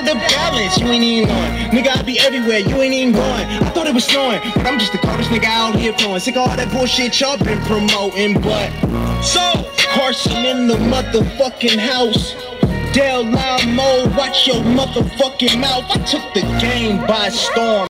know the balance, you ain't even on. Nigga, I be everywhere, you ain't even going. I thought it was snowing, but I'm just the coldest nigga out here flowing. Sick of all that bullshit y'all been promoting, but so Carson in the motherfucking house. Del Lamo, watch your motherfucking mouth. I took the game by storm.